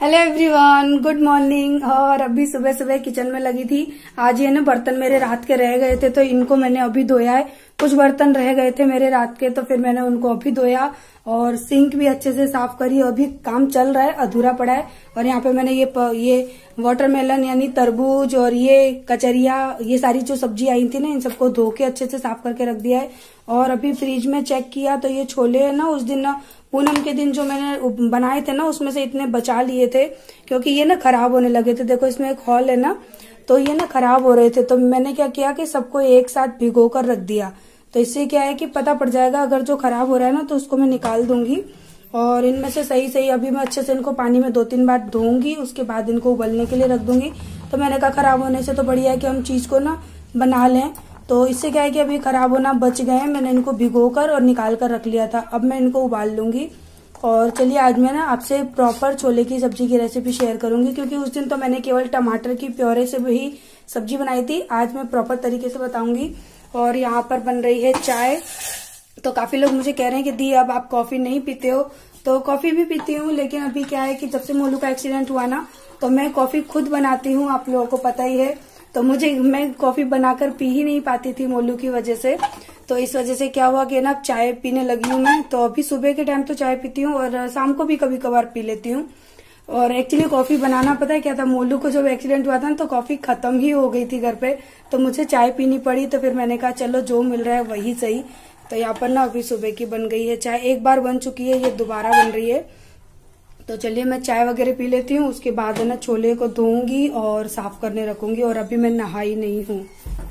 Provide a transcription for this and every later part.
Hello everyone, good morning. और अभी सुबह सुबह किचन में लगी थी। आज ये ना बर्तन मेरे रात के रह गए थे तो इनको मैंने अभी धोया है। कुछ बर्तन रह गए थे मेरे रात के तो फिर मैंने उनको अभी धोया और सिंक भी अच्छे से साफ करी। अभी काम चल रहा है, अधूरा पड़ा है। और यहाँ पे मैंने ये वाटरमेलन यानी तरबूज और ये कचरिया, ये सारी जो सब्जी आई थी ना, इन सबको धो के अच्छे से साफ करके रख दिया है। और अभी फ्रिज में चेक किया तो ये छोले है ना, उस दिन ना पूनम के दिन जो मैंने बनाए थे ना, उसमें से इतने बचा लिए थे क्योंकि ये ना खराब होने लगे थे। देखो इसमें एक हॉल है ना, तो ये ना खराब हो रहे थे। तो मैंने क्या किया कि सबको एक साथ भिगो कर रख दिया। तो इससे क्या है कि पता पड़ जाएगा, अगर जो खराब हो रहा है ना तो उसको मैं निकाल दूंगी। और इनमें से सही अभी मैं अच्छे से इनको पानी में 2-3 बार धोऊंगी, उसके बाद इनको उबलने के लिए रख दूंगी। तो मैंने कहा खराब होने से तो बढ़िया है कि हम चीज को ना बना लें। तो इससे क्या है कि अभी खराब होना बच गए हैं। मैंने इनको भिगोकर और निकाल कर रख लिया था। अब मैं इनको उबाल लूंगी। और चलिए आज मैं ना आपसे प्रॉपर छोले की सब्जी की रेसिपी शेयर करूंगी, क्योंकि उस दिन तो मैंने केवल टमाटर की प्योरे से ही सब्जी बनाई थी। आज मैं प्रॉपर तरीके से बताऊंगी। और यहाँ पर बन रही है चाय। तो काफी लोग मुझे कह रहे हैं कि दी अब आप कॉफी नहीं पीते हो। तो कॉफी भी पीती हूँ, लेकिन अभी क्या है कि जब से मोलू का एक्सीडेंट हुआ ना, तो मैं कॉफी खुद बनाती हूँ, आप लोगों को पता ही है। तो मैं कॉफी बनाकर पी ही नहीं पाती थी मोलू की वजह से। तो इस वजह से क्या हुआ कि ना चाय पीने लगी हूँ मैं। तो अभी सुबह के टाइम तो चाय पीती हूँ और शाम को भी कभी कभार पी लेती हूँ। और एक्चुअली कॉफी बनाना पता है क्या था, मोलू को जब एक्सीडेंट हुआ था ना तो कॉफी खत्म ही हो गई थी घर पे। तो मुझे चाय पीनी पड़ी। तो फिर मैंने कहा चलो जो मिल रहा है वही सही। तो यहाँ पर ना अभी सुबह की बन गई है चाय। एक बार बन चुकी है, ये दोबारा बन रही है। तो चलिए मैं चाय वगैरह पी लेती हूँ। उसके बाद है ना छोले को धोऊंगी और साफ करने रखूंगी। और अभी मैं नहाई नहीं हूँ।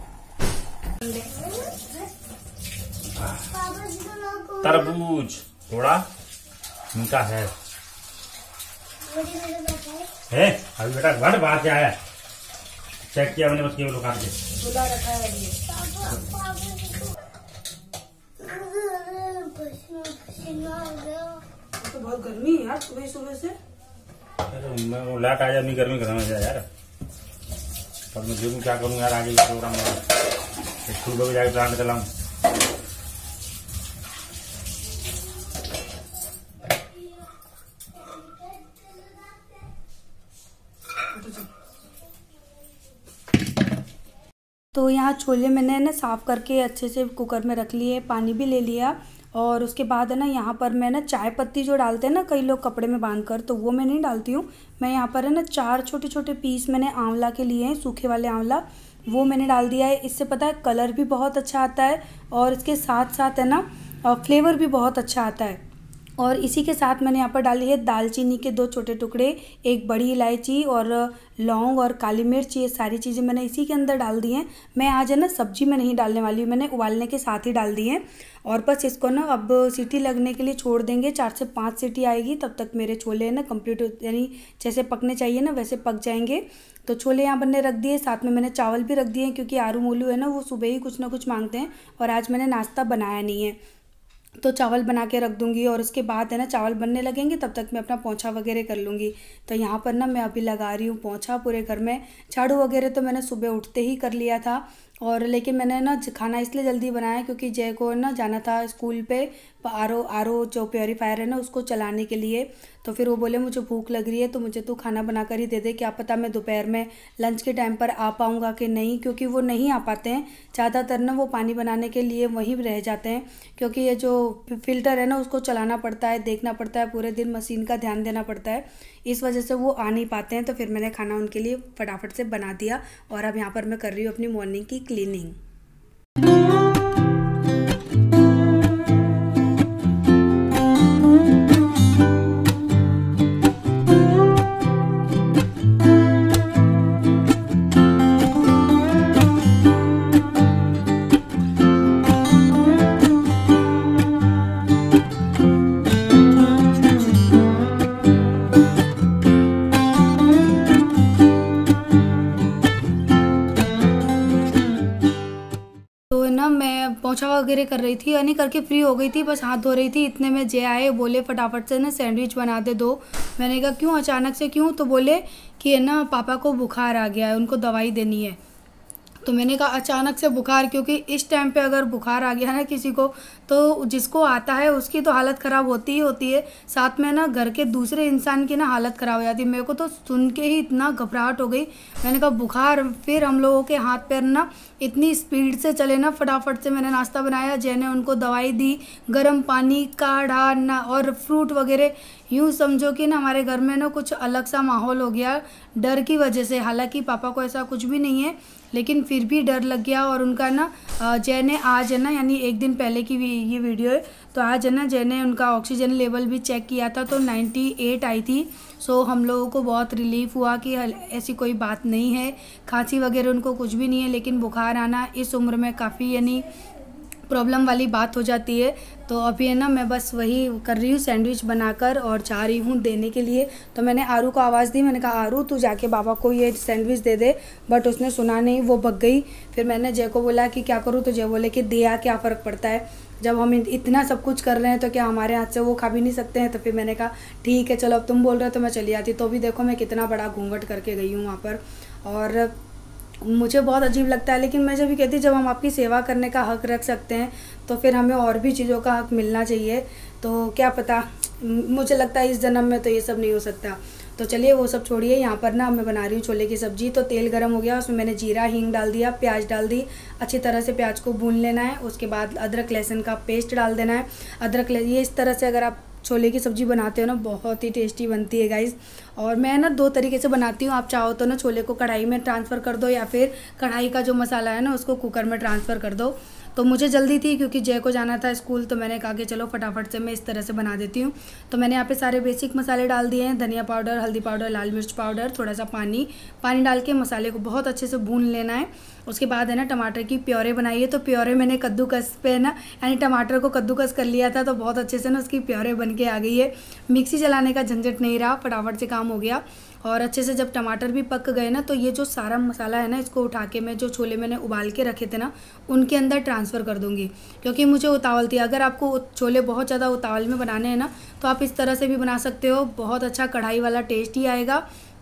तरबूज थोड़ा मीठा है। अभी बेटा घर बाहर से आया, चेक किया मैंने, बस केवल उखाड़ के खुला रखा है अभी। तो बहुत गर्मी है यार सुबह सुबह से। मैं लाट आ जाए, गर्मी घर में जाए यार। तब मैं देखूँ क्या करूँ यार, आगे प्रोग्राम स्कूल पर भी जाकर प्लांट चलाऊँ। तो यहाँ छोले मैंने ना साफ करके अच्छे से कुकर में रख लिए, पानी भी ले लिया। और उसके बाद है ना यहाँ पर मैं ना चाय पत्ती जो डालते हैं ना कई लोग कपड़े में बांधकर, तो वो मैं नहीं डालती हूँ। मैं यहाँ पर है ना 4 छोटे छोटे पीस मैंने आंवला के लिए हैं, सूखे वाले आंवला, वो मैंने डाल दिया है। इससे पता है कलर भी बहुत अच्छा आता है और इसके साथ साथ है ना फ्लेवर भी बहुत अच्छा आता है। और इसी के साथ मैंने यहाँ पर डाली है दालचीनी के 2 छोटे टुकड़े, एक बड़ी इलायची और लौंग और काली मिर्च। ये सारी चीज़ें मैंने इसी के अंदर डाल दी हैं। मैं आज है ना सब्जी में नहीं डालने वाली हूँ, मैंने उबालने के साथ ही डाल दी हैं। और बस इसको ना अब सीटी लगने के लिए छोड़ देंगे। 4 से 5 सीटी आएगी, तब तक मेरे छोले है ना कंप्लीट, यानी जैसे पकने चाहिए ना वैसे पक जाएंगे। तो छोले यहाँ बनने रख दिए, साथ में मैंने चावल भी रख दिए, क्योंकि आरू मोलू है ना वो सुबह ही कुछ ना कुछ मांगते हैं और आज मैंने नाश्ता बनाया नहीं है। तो चावल बना के रख दूंगी। और उसके बाद है ना चावल बनने लगेंगे, तब तक मैं अपना पोंछा वगैरह कर लूँगी। तो यहाँ पर ना मैं अभी लगा रही हूँ पोंछा पूरे घर में। झाड़ू वगैरह तो मैंने सुबह उठते ही कर लिया था। और लेकिन मैंने ना खाना इसलिए जल्दी बनाया क्योंकि जय को ना जाना था स्कूल पे आर ओ जो प्योरीफायर है ना उसको चलाने के लिए। तो फिर वो बोले मुझे भूख लग रही है तो मुझे तू खाना बना कर ही दे दे, क्या पता मैं दोपहर में लंच के टाइम पर आ पाऊँगा कि नहीं, क्योंकि वो नहीं आ पाते हैं ज़्यादातर ना, वो पानी बनाने के लिए वहीं रह जाते हैं। क्योंकि ये जो फिल्टर है ना उसको चलाना पड़ता है, देखना पड़ता है, पूरे दिन मशीन का ध्यान देना पड़ता है, इस वजह से वो आ नहीं पाते हैं। तो फिर मैंने खाना उनके लिए फटाफट से बना दिया। और अब यहाँ पर मैं कर रही हूँ अपनी मॉर्निंग की क्लीनिंग। मैं पोंछा वगैरह कर रही थी, यानी करके फ्री हो गई थी, बस हाथ धो रही थी। इतने में जय आए, बोले फटाफट से ना सैंडविच बना दे दो। मैंने कहा क्यों, अचानक से क्यों? तो बोले कि है ना पापा को बुखार आ गया है, उनको दवाई देनी है। तो मैंने कहा अचानक से बुखार, क्योंकि इस टाइम पे अगर बुखार आ गया ना किसी को, तो जिसको आता है उसकी तो हालत ख़राब होती ही होती है, साथ में ना घर के दूसरे इंसान की ना हालत ख़राब हो जाती है। मेरे को तो सुन के ही इतना घबराहट हो गई। मैंने कहा बुखार, फिर हम लोगों के हाथ पैर ना इतनी स्पीड से चले ना, फटाफट से मैंने नाश्ता बनाया, जय ने उनको दवाई दी, गर्म पानी, काढ़ा ना और फ्रूट वगैरह। यूँ समझो कि ना हमारे घर में ना कुछ अलग सा माहौल हो गया डर की वजह से। हालांकि पापा को ऐसा कुछ भी नहीं है, लेकिन फिर भी डर लग गया। और उनका ना जय ने आज है ना, यानी एक दिन पहले की ये वीडियो है, तो आज है ना जय ने उनका ऑक्सीजन लेवल भी चेक किया था, तो 98 आई थी। सो हम लोगों को बहुत रिलीफ हुआ कि ऐसी कोई बात नहीं है, खांसी वगैरह उनको कुछ भी नहीं है। लेकिन बुखार आना इस उम्र में काफ़ी यानी प्रॉब्लम वाली बात हो जाती है। तो अभी है ना मैं बस वही कर रही हूँ, सैंडविच बनाकर और जा रही हूँ देने के लिए। तो मैंने आरू को आवाज़ दी, मैंने कहा आरू तू जाके बाबा को ये सैंडविच दे दे, बट उसने सुना नहीं, वो भग गई। फिर मैंने जय को बोला कि क्या करूँ, तो जय बोले कि दिया क्या फ़र्क पड़ता है, जब हम इतना सब कुछ कर रहे हैं तो क्या हमारे हाथ से वो खा भी नहीं सकते हैं। तो फिर मैंने कहा ठीक है चलो, अब तुम बोल रहे हो तो मैं चली आती। तो भी देखो मैं कितना बड़ा घूंघट करके गई हूँ वहाँ पर, और मुझे बहुत अजीब लगता है। लेकिन मैं जब भी कहती, जब हम आपकी सेवा करने का हक रख सकते हैं तो फिर हमें और भी चीज़ों का हक मिलना चाहिए। तो क्या पता, मुझे लगता है इस जन्म में तो ये सब नहीं हो सकता। तो चलिए वो सब छोड़िए, यहाँ पर ना मैं बना रही हूँ छोले की सब्ज़ी। तो तेल गरम हो गया, उसमें मैंने जीरा हींग डाल दिया, प्याज डाल दी, अच्छी तरह से प्याज को भून लेना है। उसके बाद अदरक लहसुन का पेस्ट डाल देना है। अदरक ये इस तरह से अगर आप छोले की सब्ज़ी बनाते हो ना, बहुत ही टेस्टी बनती है गाइस। और मैं ना 2 तरीके से बनाती हूँ, आप चाहो तो ना छोले को कढ़ाई में ट्रांसफ़र कर दो, या फिर कढ़ाई का जो मसाला है ना उसको कुकर में ट्रांसफ़र कर दो। तो मुझे जल्दी थी क्योंकि जय को जाना था स्कूल, तो मैंने कहा कि चलो फटाफट से मैं इस तरह से बना देती हूँ। तो मैंने यहाँ पे सारे बेसिक मसाले डाल दिए हैं, धनिया पाउडर, हल्दी पाउडर, लाल मिर्च पाउडर, थोड़ा सा पानी डाल के मसाले को बहुत अच्छे से भून लेना है। उसके बाद है ना टमाटर की प्योरे बनाई है। तो प्योरे मैंने कद्दूकस पे ना, यानी टमाटर को कद्दूकस कर लिया था, तो बहुत अच्छे से ना उसकी प्योरे बन के आ गई है। मिक्सी चलाने का झंझट नहीं रहा, फटाफट से काम हो गया। और अच्छे से जब टमाटर भी पक गए ना, तो ये जो सारा मसाला है ना, इसको उठा के मैं जो छोले मैंने उबाल के रखे थे ना, उनके अंदर ट्रांसफ़र कर दूँगी, क्योंकि मुझे उतावल थी। अगर आपको छोले बहुत ज़्यादा उतावल में बनाने हैं ना, तो आप इस तरह से भी बना सकते हो, बहुत अच्छा कढ़ाई वाला टेस्ट ही आएगा।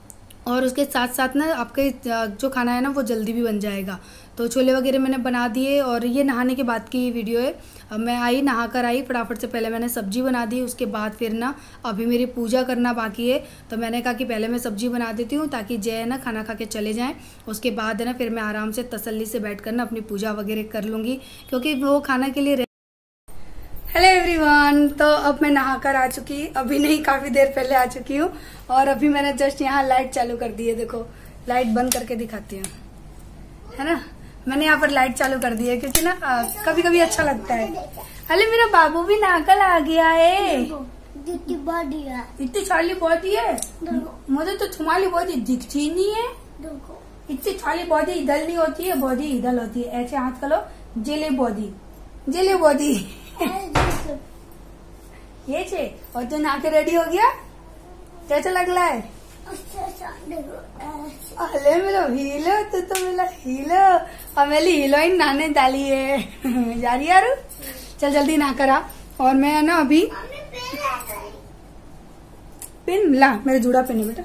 और उसके साथ साथ ना आपके जो खाना है ना वो जल्दी भी बन जाएगा। तो छोले वगैरह मैंने बना दिए, और ये नहाने के बाद की वीडियो है। मैं आई, नहा कर आई, फटाफट से पहले मैंने सब्जी बना दी। उसके बाद फिर ना अभी मेरी पूजा करना बाकी है, तो मैंने कहा कि पहले मैं सब्जी बना देती हूँ ताकि जय ना खाना खा के चले जाएँ। उसके बाद है ना फिर मैं आराम से तसल्ली से बैठ कर ना अपनी पूजा वगैरह कर लूँगी, क्योंकि वो खाना के लिए। हेलो एवरीवन, तो अब मैं नहाकर आ चुकी, अभी नहीं काफी देर पहले आ चुकी हूँ। और अभी मैंने जस्ट यहाँ लाइट चालू कर दी है, देखो लाइट बंद करके दिखाती हूँ, है ना। मैंने यहाँ पर लाइट चालू कर दी है क्योंकि ना कभी कभी अच्छा लगता है। अरे मेरा बाबू भी नहाकर आ गया है, इतनी छाली बॉडी है, मुझे तो तुम्हारी बॉडी दिखती नहीं है। इतनी छाली बॉडी इधर नहीं होती है, बॉडी इधर होती है। ऐसे हाथ करो, जेले बॉडी, जेले बॉडी ये छे। और तो नहा के रेडी हो गया, कैसा लग रहा है? अरे मेरा हीलो, तो मेरा हीलो, और मेरी हीरोइन नहाने डाली है जा रही यार, चल जल्दी नहा कर आ। और मैं ना अभी पिन ला, मेरे जूड़ा पिन है बेटा,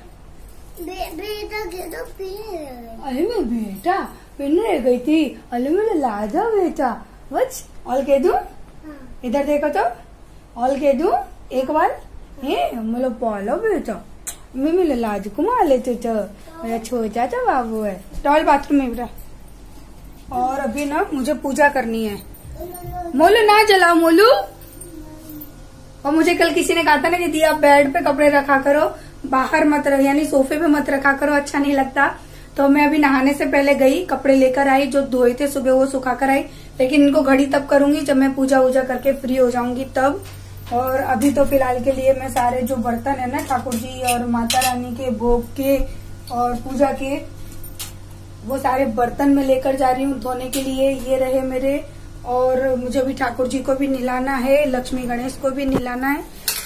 अरे मैं बेटा पिन रह गई थी, अरे मेरा ला दो बेटा, बच और कह दू, इधर देखो तो, ऑल कह दू एक बार, मेरा बोलो बेटा, मैं मेरे लाज कुमार लेते तो, मेरा छोटा सा बाबू है। टॉयलेट बाथरूम में बेटा। और अभी ना मुझे पूजा करनी है। मोलू ना जलाओ मोलू। और मुझे कल किसी ने कहा था ना कि दिया बेड पे कपड़े रखा करो, बाहर मत रखो, यानी सोफे पे मत रखा करो, अच्छा नहीं लगता। तो मैं अभी नहाने से पहले गई, कपड़े लेकर आई, जो धोए थे सुबह वो सुखा कर आई। लेकिन इनको घड़ी तब करूंगी जब मैं पूजा वूजा करके फ्री हो जाऊंगी तब। और अभी तो फिलहाल के लिए मैं सारे जो बर्तन है ना ठाकुर जी और माता रानी के भोग के और पूजा के, वो सारे बर्तन में लेकर जा रही हूँ धोने के लिए। ये रहे मेरे, और मुझे भी ठाकुर जी को भी नहलाना है, लक्ष्मी गणेश को भी नहलाना है।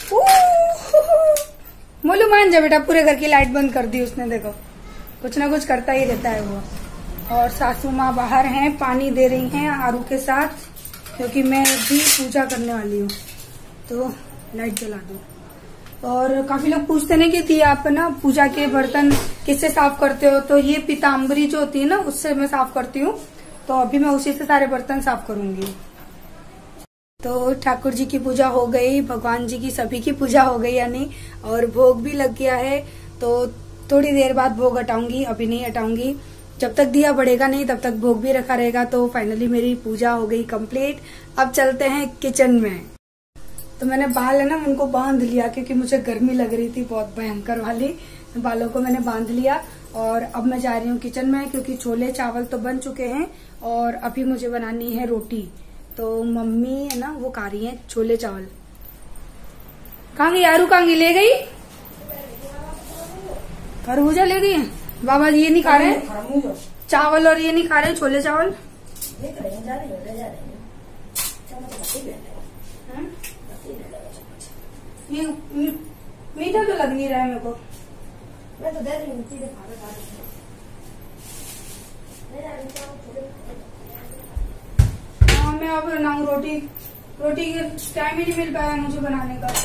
मोलू मान जा बेटा, पूरे घर की लाइट बंद कर दी उसने, देखो कुछ ना कुछ करता ही रहता है वो। और सासू माँ बाहर हैं, पानी दे रही हैं आरू के साथ, क्योंकि मैं भी पूजा करने वाली हूँ। तो लाइट जला दो। और काफी लोग पूछते हैं कि दी आप ना पूजा के बर्तन किससे साफ करते हो, तो ये पीताम्बरी जो होती है ना उससे मैं साफ करती हूँ। तो अभी मैं उसी से सारे बर्तन साफ करूंगी। तो ठाकुर जी की पूजा हो गई, भगवान जी की सभी की पूजा हो गई यानी, और भोग भी लग गया है। तो थोड़ी देर बाद भोग हटाऊंगी, अभी नहीं हटाऊंगी। जब तक दिया बढ़ेगा नहीं तब तक भोग भी रखा रहेगा। तो फाइनली मेरी पूजा हो गई कंप्लीट। अब चलते हैं किचन में। तो मैंने बाल है ना उनको बांध लिया क्योंकि मुझे गर्मी लग रही थी बहुत भयंकर वाली। बालों को मैंने बांध लिया और अब मैं जा रही हूँ किचन में क्योंकि छोले चावल तो बन चुके हैं और अभी मुझे बनानी है रोटी। तो मम्मी है ना वो खा रही है छोले चावल। कहाँ गई यारू, कहाँ गई, ले गई खरबूजा ले गई है। बाबा ये नहीं खा रहे हैं चावल और ये नहीं खा रहे हैं छोले चावल। ये मीठा तो लग नहीं रहा है मेरे को। मैं तो दे रही हूँ हाँ, मैं अब बनाऊँ रोटी। रोटी के टाइम ही नहीं मिल पाया मुझे बनाने का।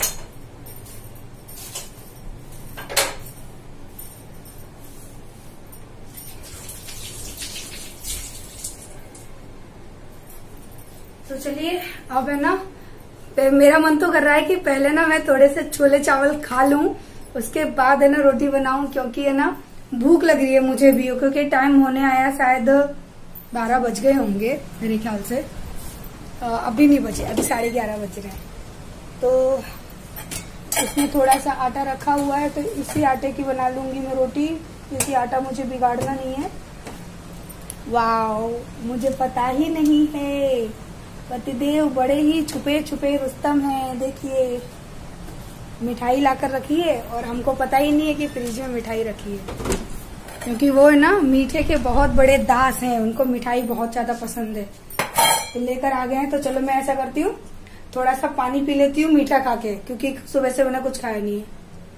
तो चलिए अब है ना, मेरा मन तो कर रहा है कि पहले ना मैं थोड़े से छोले चावल खा लूं, उसके बाद है ना रोटी बनाऊं, क्योंकि है ना भूख लग रही है मुझे भी, क्योंकि टाइम होने आया शायद 12 बज गए होंगे मेरे ख्याल से। अभी नहीं बजे, अभी 11:30 बज रहे हैं। तो इसमें थोड़ा सा आटा रखा हुआ है तो इसी आटे की बना लूंगी मैं रोटी, क्योंकि आटा मुझे बिगाड़ना नहीं है। वाओ, मुझे पता ही नहीं है, पतिदेव बड़े ही छुपे छुपे रुस्तम है। देखिए मिठाई लाकर रखी है और हमको पता ही नहीं है कि फ्रिज में मिठाई रखी है, क्योंकि वो है ना मीठे के बहुत बड़े दास हैं, उनको मिठाई बहुत ज्यादा पसंद है। तो लेकर आ गए हैं। तो चलो मैं ऐसा करती हूँ, थोड़ा सा पानी पी लेती हूँ मीठा खा के, क्योंकि सुबह से मैंने कुछ खाया नहीं है।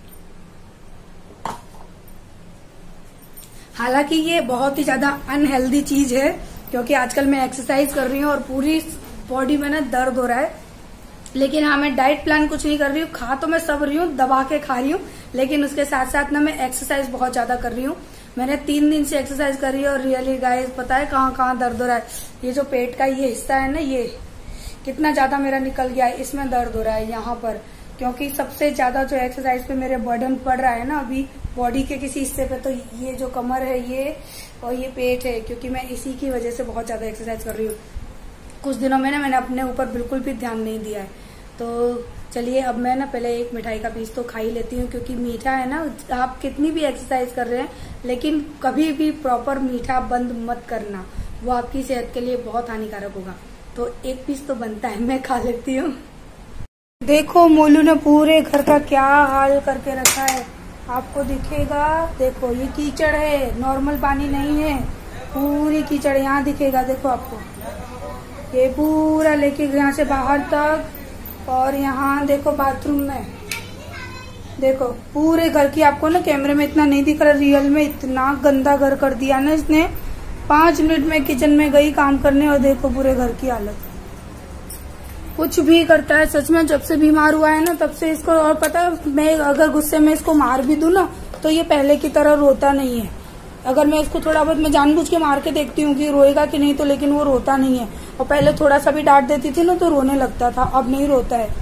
हालांकि ये बहुत ही ज्यादा अनहेल्दी चीज है, क्योंकि आजकल मैं एक्सरसाइज कर रही हूँ और पूरी बॉडी में ना दर्द हो रहा है। लेकिन हाँ, मैं डाइट प्लान कुछ नहीं कर रही हूँ, खा तो मैं सब रही हूँ, दबा के खा रही हूँ, लेकिन उसके साथ साथ ना मैं एक्सरसाइज बहुत ज्यादा कर रही हूँ। मैंने 3 दिन से एक्सरसाइज कर रही है और रियली गाइस पता है कहाँ कहाँ दर्द हो रहा है। ये जो पेट का ये हिस्सा है ना, ये कितना ज्यादा मेरा निकल गया है, इसमें दर्द हो रहा है यहाँ पर, क्योंकि सबसे ज्यादा जो एक्सरसाइज पे मेरे बर्डन पड़ रहा है ना अभी बॉडी के किसी हिस्से पे, तो ये जो कमर है ये और ये पेट है, क्योंकि मैं इसी की वजह से बहुत ज्यादा एक्सरसाइज कर रही हूँ। कुछ दिनों में ना मैंने अपने ऊपर बिल्कुल भी ध्यान नहीं दिया है। तो चलिए अब मैं ना पहले एक मिठाई का पीस तो खा ही लेती हूँ, क्योंकि मीठा है ना, आप कितनी भी एक्सरसाइज कर रहे हैं लेकिन कभी भी प्रॉपर मीठा बंद मत करना, वो आपकी सेहत के लिए बहुत हानिकारक होगा। तो एक पीस तो बनता है, मैं खा लेती हूँ। देखो मोलू ने पूरे घर का क्या हाल करके रखा है, आपको दिखेगा। देखो ये कीचड़ है, नॉर्मल पानी नहीं है, पूरी कीचड़ यहाँ दिखेगा। देखो आपको ये पूरा लेके यहाँ से बाहर तक, और यहाँ देखो बाथरूम में, देखो पूरे घर की, आपको ना कैमरे में इतना नहीं दिख रहा, रियल में इतना गंदा घर कर दिया ना इसने। 5 मिनट में किचन में गई काम करने और देखो पूरे घर की हालत। कुछ भी करता है सच में, जब से बीमार हुआ है ना तब से इसको। और पता है, मैं अगर गुस्से में इसको मार भी दूं ना तो ये पहले की तरह रोता नहीं है। अगर मैं इसको थोड़ा बहुत, मैं जानबूझ के मार के देखती हूँ कि रोएगा कि नहीं, तो लेकिन वो रोता नहीं है। और पहले थोड़ा सा भी डांट देती थी ना तो रोने लगता था, अब नहीं रोता है।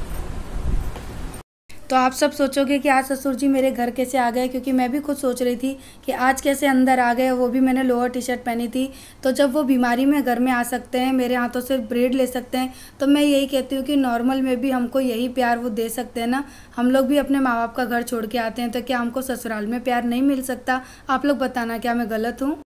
तो आप सब सोचोगे कि आज ससुर जी मेरे घर कैसे आ गए, क्योंकि मैं भी खुद सोच रही थी कि आज कैसे अंदर आ गए। वो भी मैंने लोअर टी शर्ट पहनी थी। तो जब वो बीमारी में घर में आ सकते हैं, मेरे हाथों से ब्रेड ले सकते हैं, तो मैं यही कहती हूँ कि नॉर्मल में भी हमको यही प्यार वो दे सकते हैं ना। हम लोग भी अपने माँ बाप का घर छोड़ के आते हैं, तो क्या हमको ससुराल में प्यार नहीं मिल सकता? आप लोग बताना, क्या मैं गलत हूँ?